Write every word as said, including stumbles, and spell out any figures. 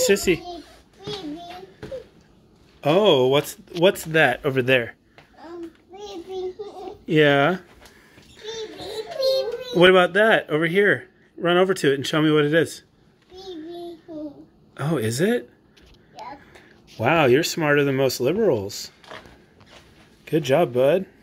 Sissy? Oh, what's what's that over there? Yeah. What about that over here? Run over to it and show me what it is. Oh, is it? Wow, you're smarter than most liberals. Good job, bud.